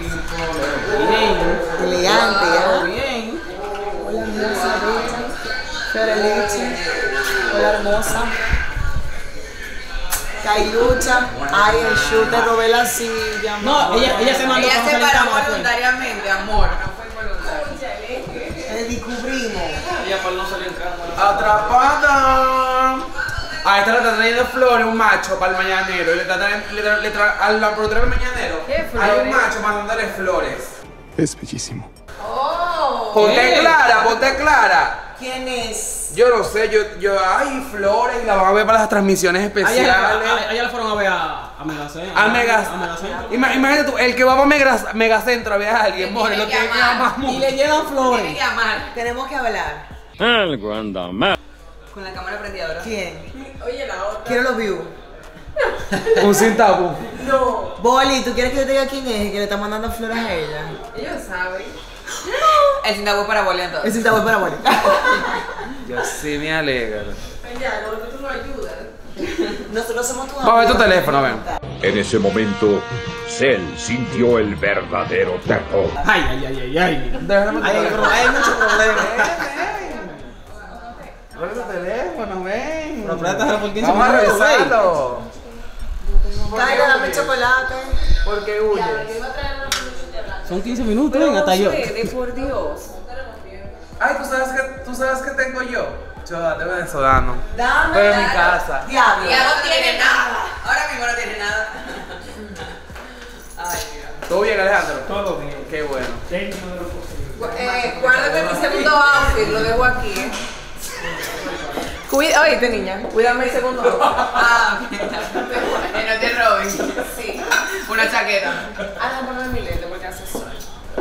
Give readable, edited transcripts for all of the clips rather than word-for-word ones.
Elegante, ¿ah? Bien. Hola, hermosa, bella. Flor leche. Hola, hermosa. Cailucha. Ay, el shoot te robé la silla. No, ella se mandó Ella con se salir paró cámara, voluntariamente, amor. No fue voluntario. Descubrimos. Ella para no salir en cámara. ¡Atrapada! A esta le está trayendo flores, un macho para el mañanero. A la productora del mañanero. ¿Qué Hay flores? un macho mandándole flores. Es bellísimo. Oh. Ponte clara, ponte clara. ¿Quién es? Yo lo sé, hay flores y la van a ver para las transmisiones especiales. Allá la fueron a ver a Megacentro. A Imagínate tú, el que va a Megacentro a ver a alguien, Que more, tiene lo que que amar. más Y le llevan Tiene flores. que amar. Tenemos que hablar. Algo anda mal. Con la cámara prendida, ¿verdad? ¿Quién? Oye, la otra. Quiero los views. Un centavo. No. Boli, ¿tú quieres que yo te diga quién es el que le está mandando flores a ella? Ellos saben. El centavo para Boli entonces. El centavo es para Boli. Yo sí me alegro. Ya, no, tú no ayudas. Nosotros somos tu Vamos a ver tu teléfono, ven. En ese momento, Cell sintió el verdadero terror. Ay. Hay mucho problema. Abre tu teléfono, ven. Pero préstalo por 15 Vamos a minutos, güey. revisarlo. Cállate, dame chocolate. ¿Por qué huye? Son 15 minutos, ven, hasta yo. De por Dios. Ay, ¿tú sabes que tengo yo? Yo date venezolano. Dame. Pero en mi casa. Diablo. Ya no tiene nada. Ahora mismo no tiene nada. Ay, Dios. ¿Todo bien, Alejandro? Todo bien. Qué bueno. Guárdame mi segundo outfit, lo dejo aquí, Oíste, niña, cuídame el segundo outfit. Ah, bien. No te roben. Sí. Una chaqueta. Ah, no, ponme mi lente porque hace sol.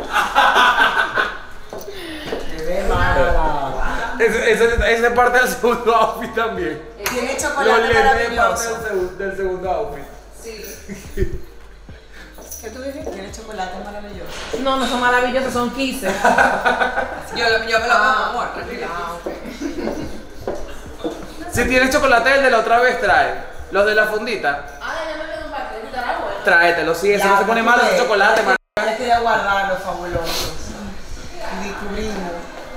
Esa es parte del segundo outfit también. Tiene Los chocolate lentes es parte maravilloso. del segundo outfit. Sí. ¿Qué tú dijiste? Tiene chocolate maravilloso. No, no son maravillosos, son 15. yo me lo como, amor, tranquila. Ah, ok. Si tienes chocolate, el de la otra vez trae. Los de la fundita. Ah, ya me quedó un pastel, estará bueno. Tráetelo, sí, ese no se pone malo, ese chocolate, man. Ya quería guardar los fabulosos. Y descubrimos.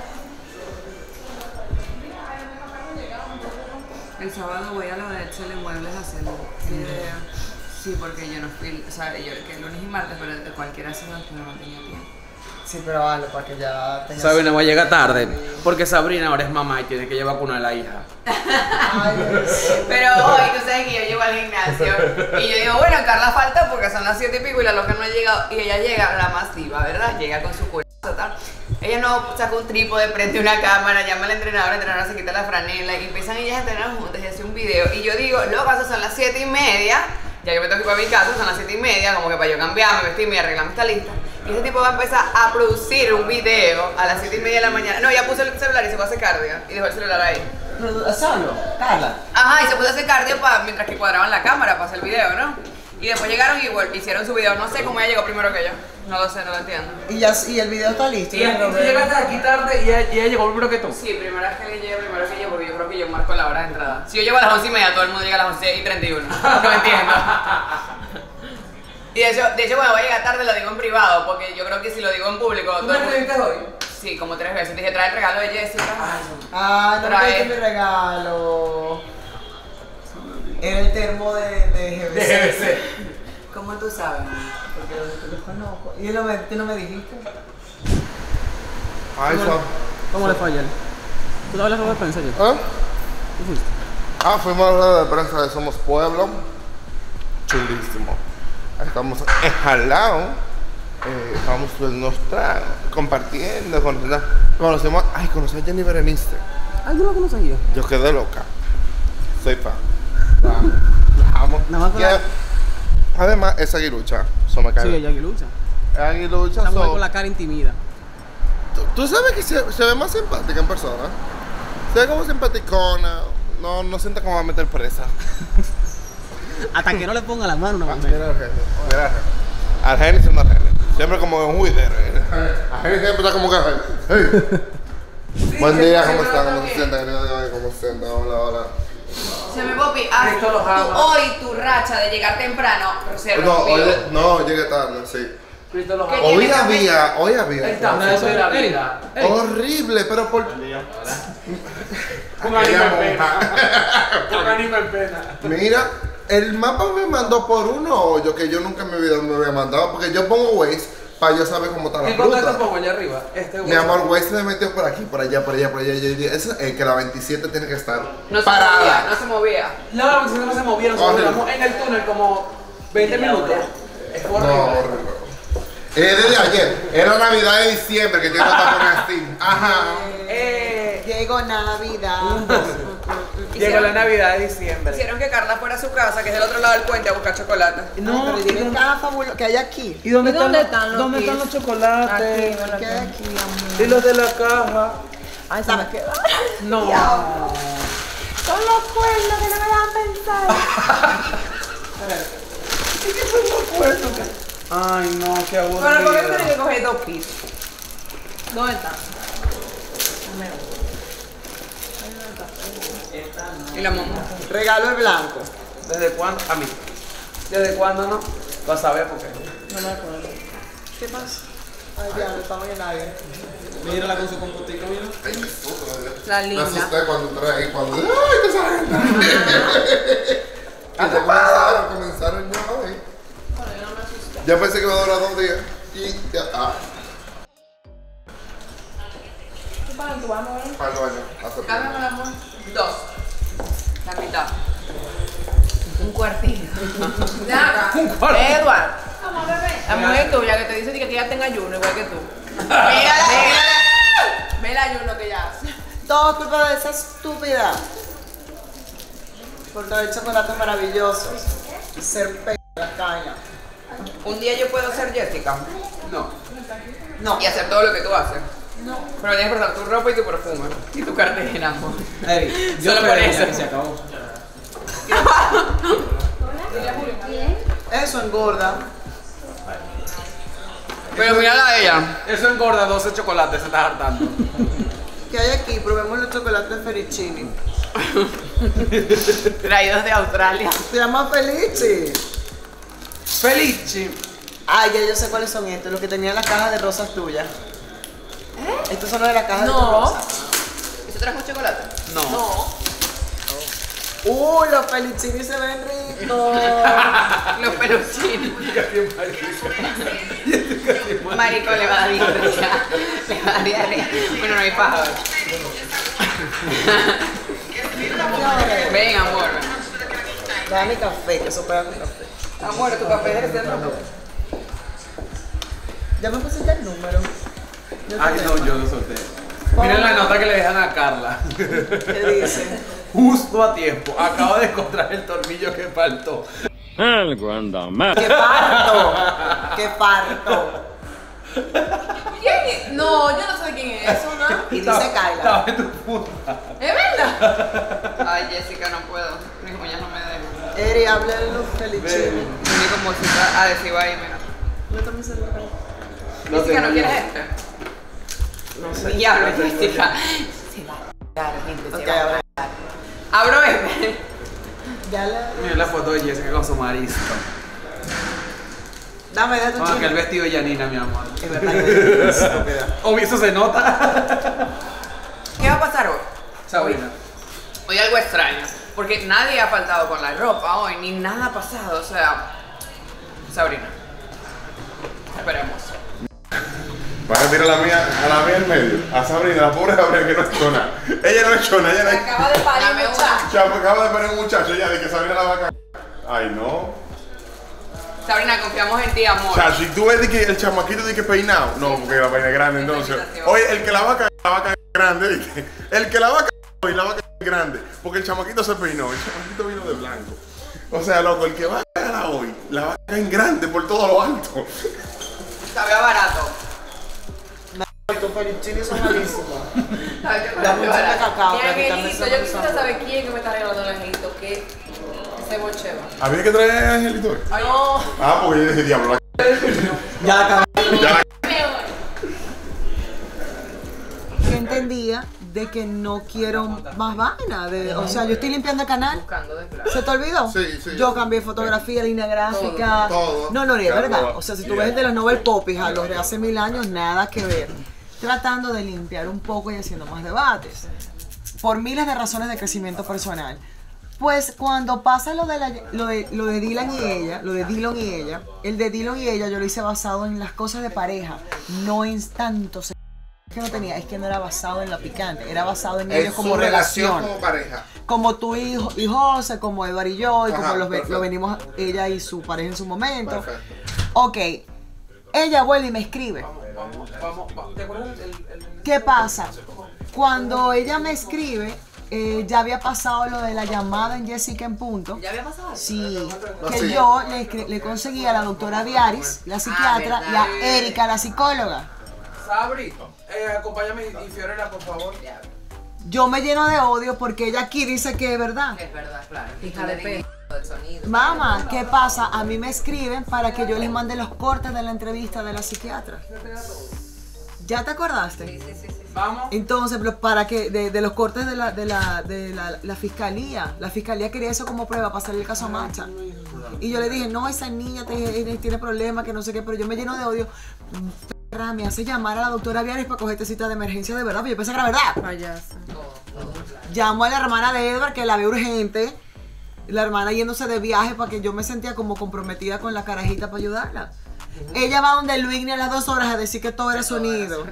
El sábado voy a la de Excel Muebles a hacerlo. ¿Qué idea? Sí, porque yo no fui, o sea, yo que lunes y martes, pero cualquiera se va que no tenía tiempo. Sí, pero vale, para que ya tenga. Sabrina va a llegar tarde, porque Sabrina ahora es mamá y tiene que llevar con una a la hija. Ay, Pero hoy, tú sabes que yo llego al gimnasio y yo digo, bueno, Carla falta porque son las 7 y pico y la loca no ha llegado. Y ella llega, la más diva, ¿verdad? Llega con su cuerpo, tal. Ella no saca un trípode, prende una cámara, llama al entrenador, la entrenadora se quita la franela y empiezan ellas a entrenar juntas y hace un video. Y yo digo, loca, son las 7:30, ya yo me tengo que ir para mi casa, son las 7:30, como que para yo cambiarme, vestirme y arreglarme esta lista. Y ese tipo va a empezar a producir un video a las 7:30 de la mañana. No, ya puso el celular y se fue a hacer cardio y dejó el celular ahí. ¿Solo? Carla. Ajá, y se puso a hacer cardio mientras que cuadraban la cámara para hacer el video, ¿no? Y después llegaron y hicieron su video. No sé cómo ella llegó primero que yo. No lo sé, no lo entiendo. Y el video está listo. Y tú llegaste aquí tarde y ella llegó primero que tú. Sí, primera vez que llegué, primero que yo, porque yo creo que yo marco la hora de entrada. Si yo llego a las 11:30, todo el mundo llega a las 11:31. No entiendo. Y de hecho, bueno, voy a llegar tarde, lo digo en privado, porque yo creo que si lo digo en público. ¿Tú me escribiste hoy? Sí, como 3 veces. Dije, trae el regalo de Jessica. Ah, no Trae. me mi regalo. Era el termo de GBC. GBC. ¿Cómo tú sabes? Porque los conozco. ¿Y tú no me dijiste? Ay, ¿Cómo le fue ayer? ¿Tú te hablas de prensa ayer? ¿Ah? ¿Qué fuiste? Fuimos a la rueda de prensa de Somos Pueblo. Chulísimo. Estamos en Jalao. Estamos compartiendo. Conocí a Jenny Berenice. Ay, yo no lo conocía. Yo quedé loca. Soy fan. Vamos. Nada más con la- Además, es aguilucha. Eso me cae. Sí, ella que lucha. Es aguilucha. Esa mujer con la cara intimida. ¿Tú sabes que se ve más simpática en persona? Se ve como simpaticona. No siente como va a meter presa. Hasta que no le ponga la mano una Mira mujer. al genio. Mira al genio. Al genio siendo al genio. Siempre como un Wither. Al genio siempre está como que. Hey. Buen día, ¿cómo están? ¿Cómo se sientan? ¿Cómo se sientan? Hola. Se me Popi, haz Esto los ama. hoy tu racha de llegar temprano. Reserva No, conmigo. oye, no, llegué tarde, sí. Cristo los ¿Qué ama. Hoy había. Está una de la vida. Horrible, pero por. Un anime en pena. Un anime en pena. Mira, el mapa me mandó por uno hoyo que yo nunca en mi vida me había mandado. Porque yo pongo Waze para yo saber cómo está la ¿En contacto fruta. pongo allá arriba? Mi amor, Waze se me metió por aquí, por allá, por allá, por allá. Yo dije, que la 27 tiene que estar No se parada. movía, no se movía. No, si no se movieron, se Horrible. movieron en el túnel como 20 minutos. Es No, horrible. horrible. Desde ayer. Era Navidad de diciembre que yo no estaba con Steam. Ajá. Llegó Navidad. Llegó la Navidad de diciembre. Hicieron que Carla fuera a su casa, que es del otro lado del puente, a buscar chocolate. No, pero dime cada fabuloso que hay aquí. ¿Y dónde, ¿Y dónde están los ¿dónde están kids? los chocolates? Aquí, ¿verdad? ¿Qué hay aquí, amor? Y los de la caja. Ay, se me queda. No. Son los cuernos que no me dan a pensar. Ay, no, qué Bueno, ¿por qué aburrido. tienen que coger 2 kits? ¿Dónde están? Y la mamá. Regalo el blanco. ¿Desde cuándo? A mí. ¿Desde cuándo no? Vas a saber por qué. No me acuerdo. ¿Qué pasa? Ay, diablo, estamos en nadie. Mírala con su compotico, mira. Ay, qué susto, La me linda. asusté cuando entré ahí, cuando. ¡Ay, te salen! Comenzaron ya hoy. Ya pensé que iba a durar 2 días. Y ya. ¿Qué para tu vamos a ver? Para el baño. Hace Cámbiame el amor. 2. La mitad. Un cuartito. Un cuarto. Edward. Vamos, bebé. La mujer tuya que te dice que ya tenga ayuno, igual que tú. Mírala. Ve el ayuno que ya hace. Todo culpa de esa estúpida. Por traer chocolates maravillosos. Y ser p la caña. Un día yo puedo ser Jessica. No. No. Y hacer todo lo que tú haces. No. Pero tienes que prestar tu ropa y tu perfume. Y tu cartera, amor. Ey, yo Solo por esperé eso. ya que se acabó. Eso engorda. Pero mírala a ella. Eso engorda 12 chocolates, se está hartando. ¿Qué hay aquí? Probemos los chocolates Ferichini. Traídos de Australia. Se llama Felici. Felici. Ay, ya yo sé cuáles son estos, los que tenían las cajas de rosas tuyas. Estos son los de la caja de tus No. rosas. ¿Eso trajo chocolate? No. Los Felichini se ven ricos. Los peluchines. Marico, le va a dar diarrea. Le va a dar diarrea. Bueno, no hay paja. Ven, amor. Dame café, que eso pega con café. Amor, tu café debe ser rojo. Ya me pusiste el número. Ay, no, yo lo solté. Miren la nota que le dejan a Carla. ¿Qué dice? Justo a tiempo. Acabo de encontrar el tornillo que faltó. Algo anda mal. ¡Qué parto! ¡Qué parto! ¿Quién es? No, yo no sé de quién es eso, ¿no? Y dice Kyla. Estaba en tu punta. ¿Es verdad? Ay, Jessica, no puedo. Mis uñas no me dejan. Eri, habla de los Felichini. Único música adhesiva ahí, mira. No tomes el lugar. Jessica, ¿no quieres este? No sé. Diablo, Jessica. Se va a cagar, gente. Ok, Se va a ahora. cagar. Abro este. Ya la... Miren la foto de Jessica con su marisco. Dame de tu Con aquel chico. vestido de Yanina, mi amor. Es verdad que es estúpida. Obvio, eso se nota. ¿Qué va a pasar hoy? Sabrina. Hoy algo extraño. Porque nadie ha faltado con la ropa hoy, ni nada ha pasado. O sea, Sabrina. Esperemos. Vas a tirar a la mía en medio. A Sabrina, la pobre Sabrina que no es chona. Ella no es chona, ella no es. Acaba de parir, Dame muchacho. una. Chamo, acaba de poner un muchacho ya de que Sabrina la va a cagar. Ay, no. Sabrina, confiamos en ti, amor. O sea, si tú ves de que el chamaquito de que peinado, no, porque la peina es grande entonces. Oye, el que la va a cagar grande, ¿viste? El que la va a cagar hoy la va a cagar grande, porque el chamaquito se peinó, el chamaquito vino de blanco. O sea, loco, el que va a cagar hoy la va a cagar en grande por todo lo alto. Sabía barato. Tus Felichini son malísimos. Sabía Dame un de cacao. Mira, para quitarme Angelito, esa yo quisiera cosa. saber quién que me está regalando el angelito, que se bocheva. ¿Había que traer a Angelito hoy? No. Ah, porque yo dije, diablo, Ya la acabé. ya la Que entendía de que no quiero más vaina. O sea, yo estoy limpiando el canal. Buscando de plata. ¿Se te olvidó? Sí. Yo cambié fotografía, línea gráfica. Todo. No, es Claro, verdad. todo. O sea, si tú ves el de los Nobel Popis a los de hace 1000 años, nada que ver. Tratando de limpiar un poco y haciendo más debates. Por miles de razones de crecimiento personal. Pues cuando pasa lo de Dylan y ella, el de Dylan y ella yo lo hice basado en las cosas de pareja, no en tanto que no tenía, es que no era basado en la picante, era basado en ellos como relación. Como pareja. Como tú y José, como Eduardo y yo, y Ajá, como lo perfecto. venimos ella y su pareja en su momento. Perfecto. Ok, ella vuelve y me escribe. Vamos. ¿Te acuerdas ¿Qué pasa? Cuando ella me escribe, ya había pasado lo de la llamada en Jessica en punto. ¿Ya había pasado? Sí, No, que sí. yo le conseguí a la doctora Diaris, la psiquiatra, y a ¿verdad? Erika, la psicóloga. Sabri, acompáñame y Fiorella, por favor. Yo me lleno de odio porque ella aquí dice que es verdad. Es verdad, claro. Hija de pe. del sonido. Mamá, ¿qué pasa? A mí me escriben para que yo les mande los cortes de la entrevista de la psiquiatra. ¿Ya te acordaste? Sí. Vamos. Entonces, pero para que de los cortes de la fiscalía. La fiscalía quería eso como prueba para hacer el caso a Macha. Y yo le dije, no, esa niña tiene problemas, que no sé qué, pero yo me lleno de odio. Perra, me hace llamar a la doctora Viares para cogerte cita de emergencia de verdad, pero yo pensé que era verdad. Payasa. Llamo a la hermana de Edward, que la ve urgente. La hermana yéndose de viaje para que yo me sentía como comprometida con la carajita para ayudarla. Ella va donde Luigny a las 2 horas a decir que todo era sonido.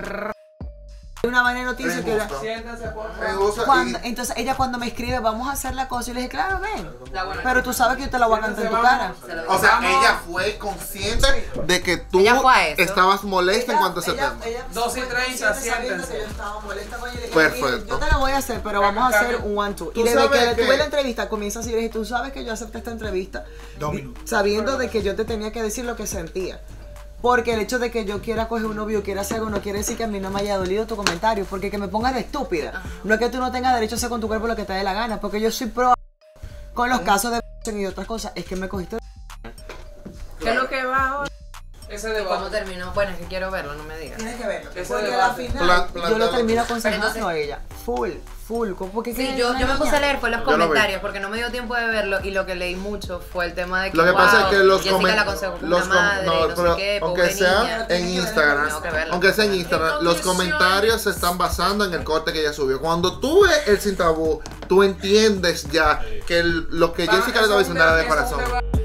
Una vaina de noticias que era... Siéntense, por Me favor. gusta Entonces ella cuando me escribe, vamos a hacer la cosa, y le dije, claro, ven. La buena Pero tú sabes que yo te la voy a cantar en tu cara. Se lo O sea, digo. ella fue consciente de que tú Ella fue a eso. estabas molesta en cuanto a ese tema. 2:30, siéntense. Perfecto. Yo te la voy a hacer, pero vamos a hacer un 1-2. Y Tú desde que sabes le que- tuve la entrevista, comienza así, le dije, tú sabes que yo acepté esta entrevista sabiendo de que yo te tenía que decir lo que sentía. Porque el hecho de que yo quiera coger un novio, quiera hacer algo, no quiere decir que a mí no me haya dolido tu comentario. Porque que me pongas de estúpida. No es que tú no tengas derecho a hacer con tu cuerpo lo que te dé la gana. Porque yo soy pro con los casos de y otras cosas. Es que me cogiste de... ¿Qué es lo que va ahora? Ese ¿Cómo debate. terminó? Bueno, es que quiero verlo, no me digas. Tienes que verlo. Ese Porque debate. al final yo lo termino Pero aconsejando entonces- a ella. Full. Porque Sí, que yo una me puse niña- a leer fue los Yo lo vi. comentarios porque no me dio tiempo de verlo y lo que leí mucho fue el tema de que Lo que pasa es que los Jessica la aconsejó como una madre, no sé qué, aunque pobre sea niña. en Instagram, Tengo que verlo. aunque sea en Instagram, los comentarios se están basando en el corte que ella subió. Cuando tú ves el sin tabú, tú entiendes ya que lo que Jessica le estaba diciendo era de corazón.